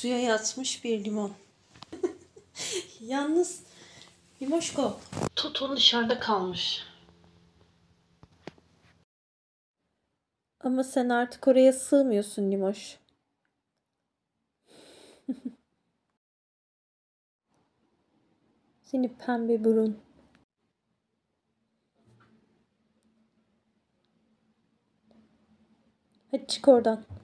Suya yatmış bir limon. Yalnız Limoşko, Toton dışarıda kalmış. Ama sen artık oraya sığmıyorsun Limoş. Seni pembe burun. Hadi çık oradan.